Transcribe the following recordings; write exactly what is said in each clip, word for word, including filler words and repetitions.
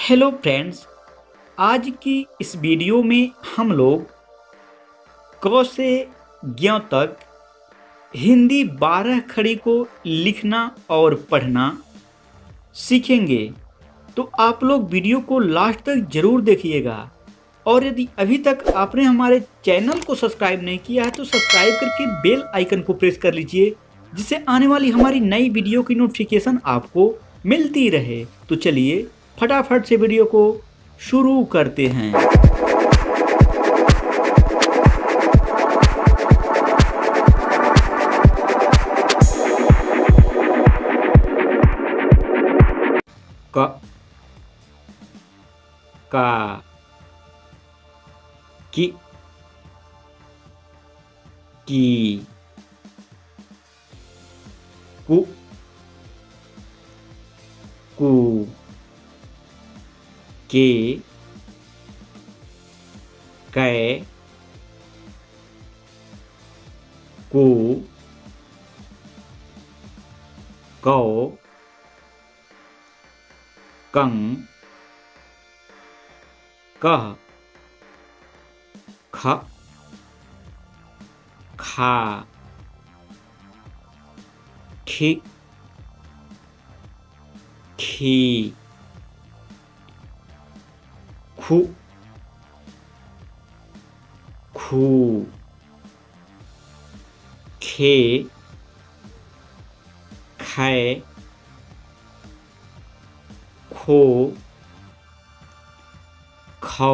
Hello friends, आज की इस वीडियो में हम लोग क से ज्ञ तक हिंदी बारह खड़ी को लिखना और पढ़ना सीखेंगे। तो आप लोग वीडियो को लास्ट तक जरूर देखिएगा और यदि अभी तक आपने हमारे चैनल को सब्सक्राइब नहीं किया है तो सब्सक्राइब करके बेल आइकन को प्रेस कर लीजिए, जिससे आने वाली हमारी नई वीडियो की नोटिफिकेशन आपको मिलती रहे। तो चलिए फटाफट से वीडियो को शुरू करते हैं। क का कि की कु कु के कै को कौ कं कह ख खा खि खी खु खू खे खे खो खौ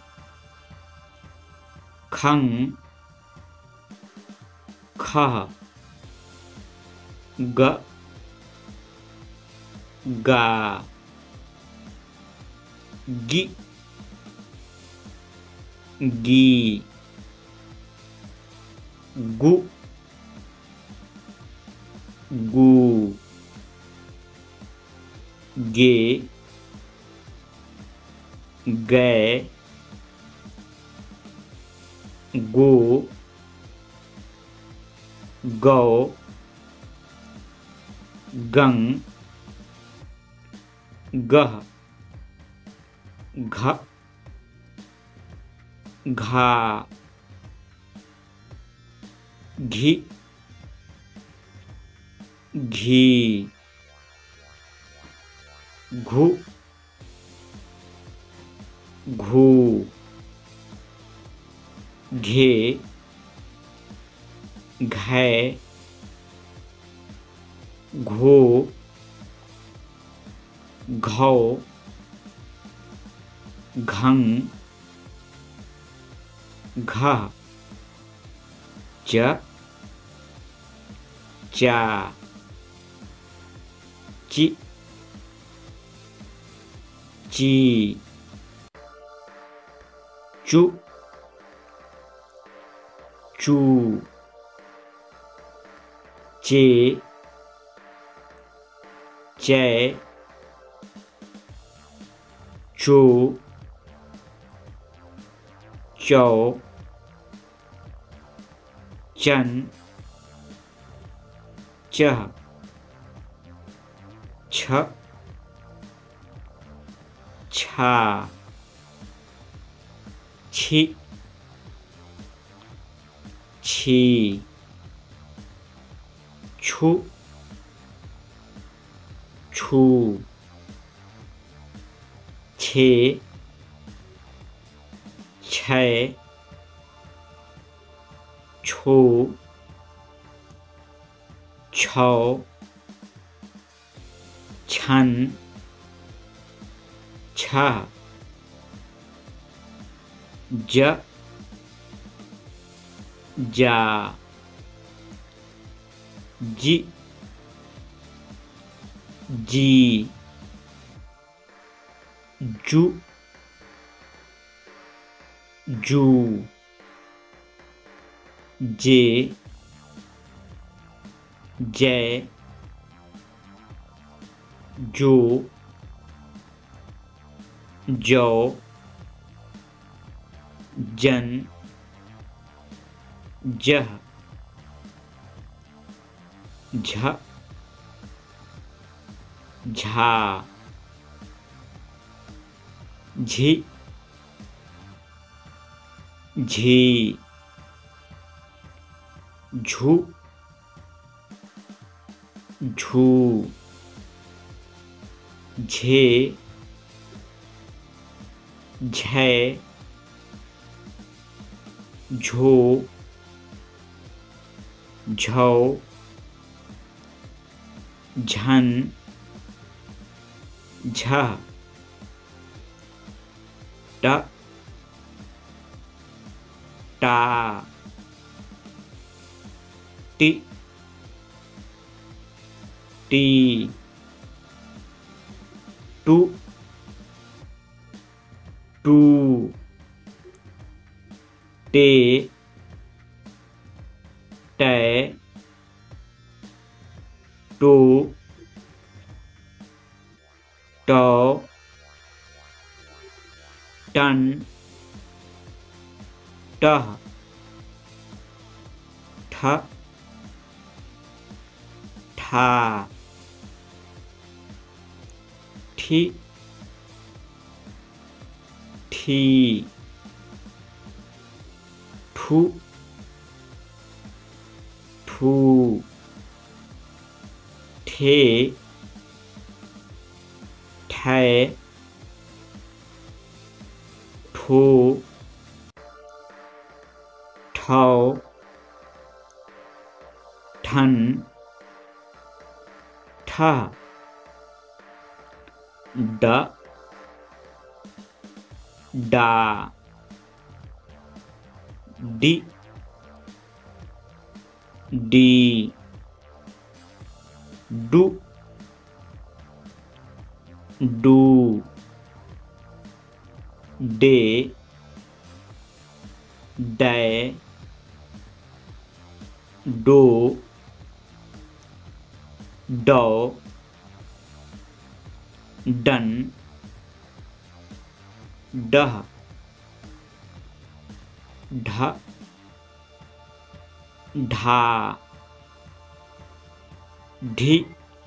खं खह ग गा गि गी गु गू गे गै गो गौ गं गह घ घा घी घी घु घू घे घै घो घौ घं घ च चा चि ची चु चू चे चे चो चौ चन चह छ छा छी छी छु छू छे छै छो छौ छन छह ज जा जी जी जू जू जे जै जो जौ जन जह झ झा झी झी झू झू झे झै झो झौ झन झ ट टा टी टी टू टू टे टे टो टौ टन टह ठ ठा ठी ठी ठू ठू ठे ठै ठो ठौ ठन ठा ड डा डी डी डू डू डे डै डो डौ डन डह ढ ढा ढी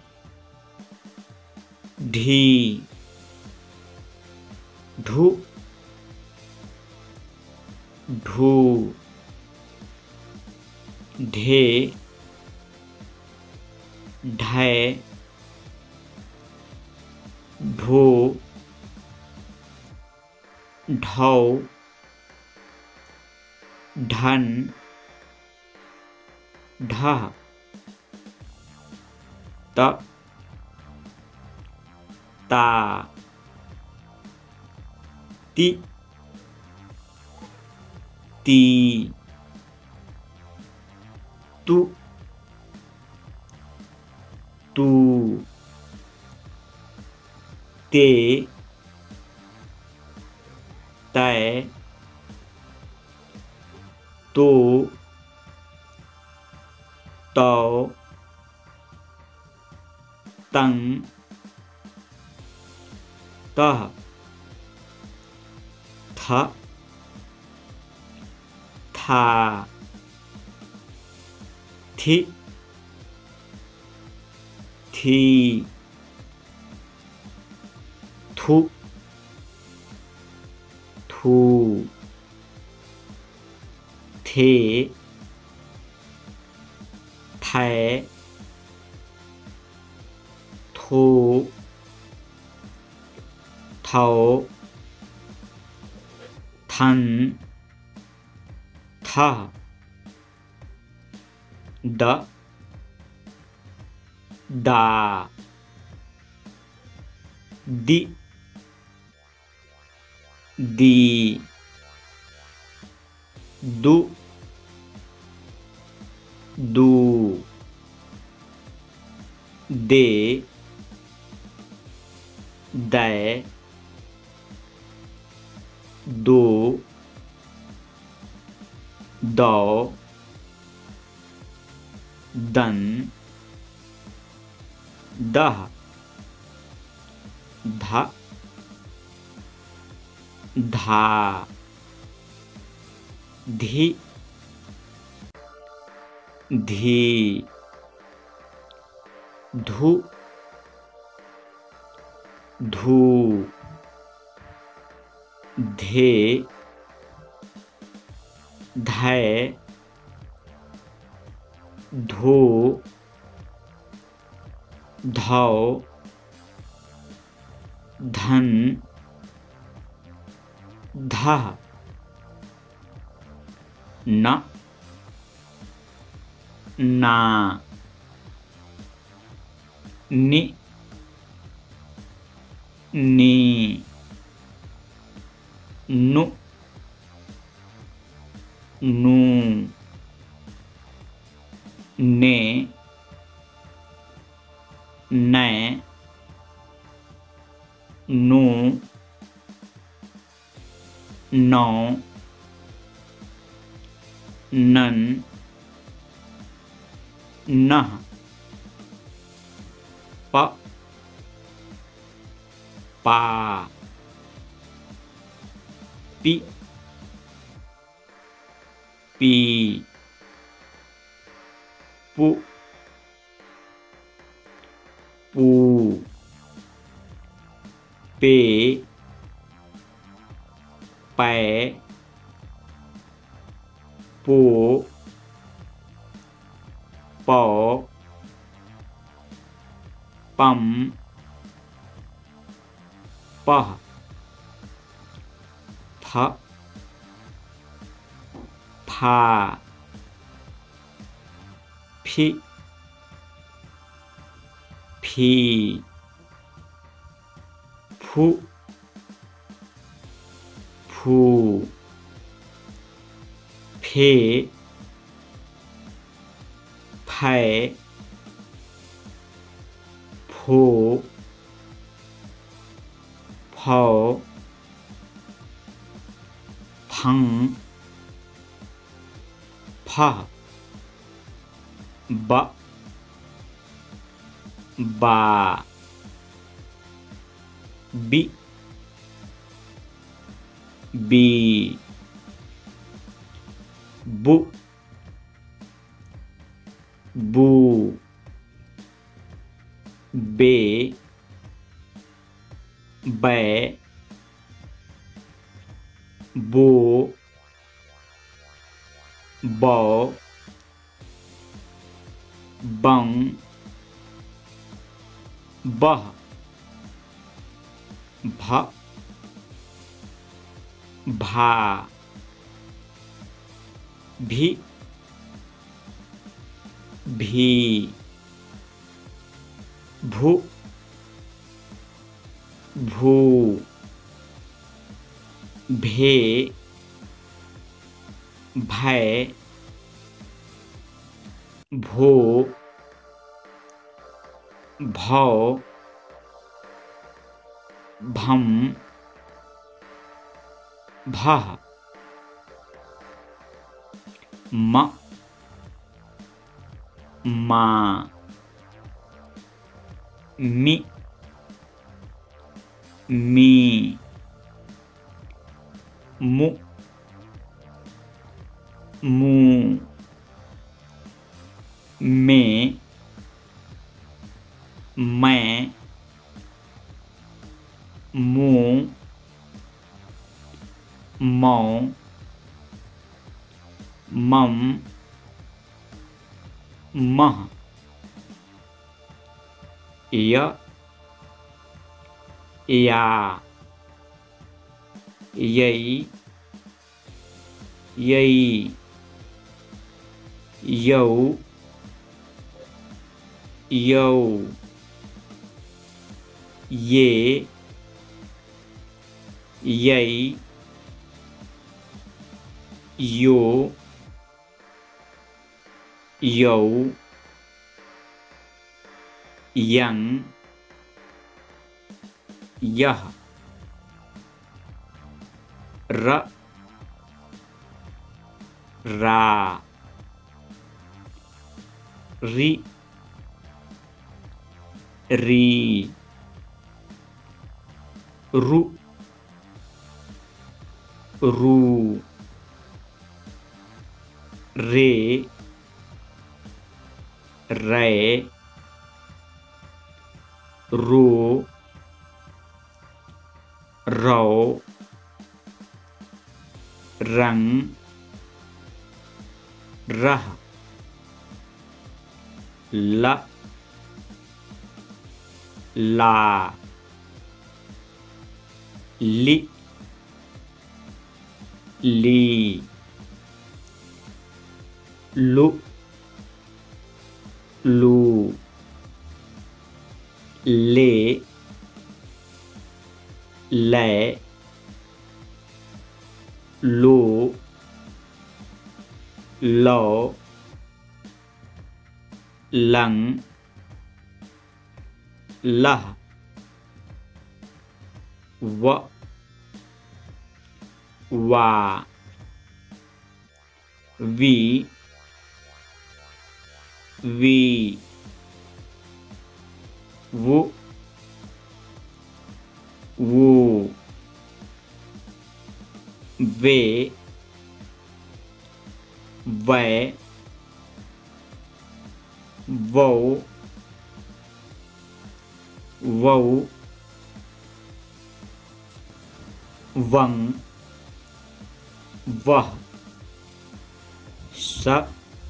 ढी ढू ढू ढे ढै ढो ढौ ढन ढह त ता ति ती तु तू ते तै तो तौ तं तः थ था थि थी थु थू थे थै थो थौ थन थह द दा दि दी दु दू दे दै दो दौ दन दह ध धा धी धी धु धू धे धै धो धौ धन धः न ना नि नी नु नू ने नै नो नौ नन नः प पा पि पी पु पू पे पै पो पौ पम पह फ फा फि फी फु फू फे फै फो फौ फं फह ब बा बि बी बु बू बे बै बो बौ बं बह भ भा भी भी भू भू भे भै भो भौ भम भः म मा मि मी मु मू मे मैं मू मौ मम मह य या यै यै यौ यौ ये यै यो यौ यं यह र रा रि री रु रू रे रै रो रौ रंग रह ल ला लि ली लु लू ले ले लो लो लंग लह व वा वी वी वो वो वे वै वो वौ वं वह स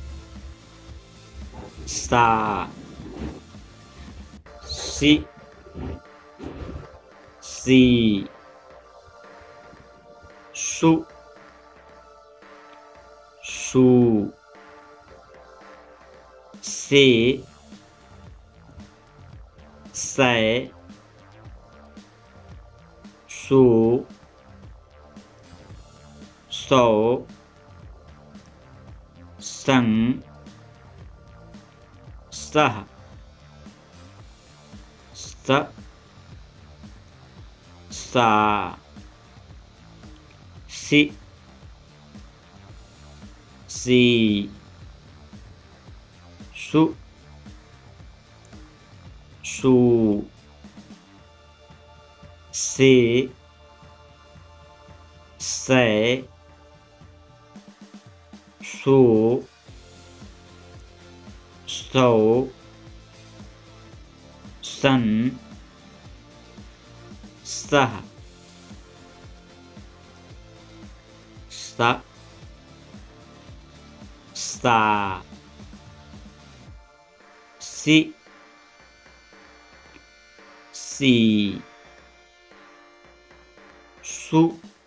सा सि सी सु सू से सै सो सौ सं सह स सा सि सी सु सू से सै सो सौ सन सह सा सा सि सी सु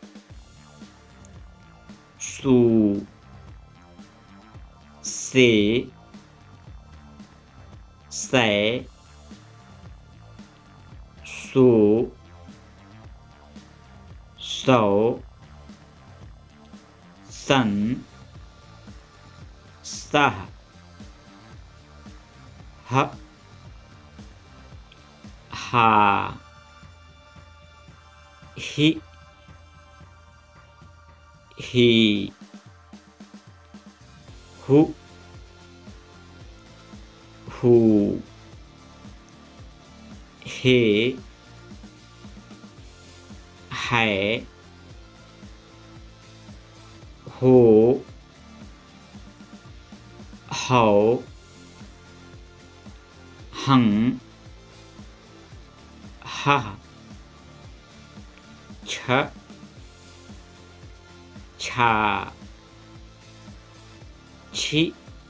सू से सै सो सौ सन सह ह हा हि ही हु हू हे है हो हौ हं हः छ छा छी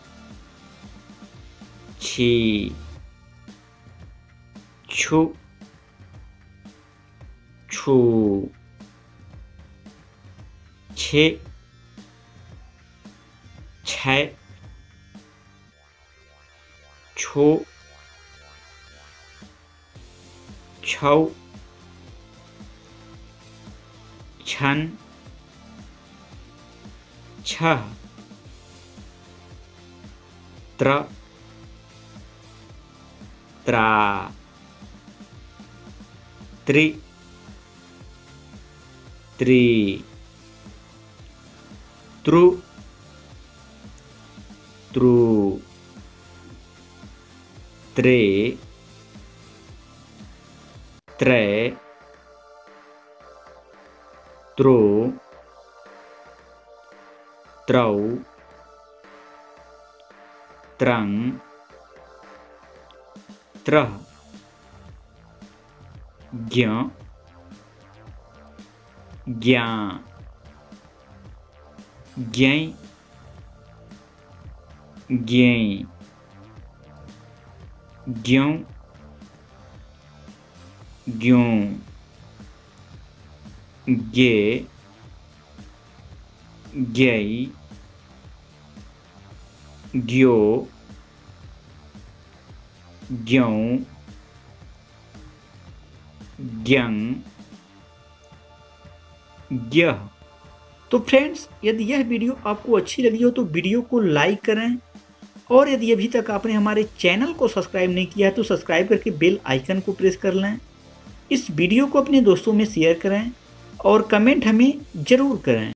छी छु छू छे छै छो छौ छन छह त्र त्रा त्रि त्रित्रु त्रु त्रे त्रै त्रो त्रौ त्रं त्रः ज्ञ ज्ञा ज्ञै ज्ञै ज्यों ज्यों गे ज्ञै ज्यो ज्यों ज्ञं ज्ञः। तो फ्रेंड्स, यदि यह वीडियो आपको अच्छी लगी हो तो वीडियो को लाइक करें, और यदि अभी तक आपने हमारे चैनल को सब्सक्राइब नहीं किया है तो सब्सक्राइब करके बेल आइकन को प्रेस कर लें। इस वीडियो को अपने दोस्तों में शेयर करें और कमेंट हमें ज़रूर करें।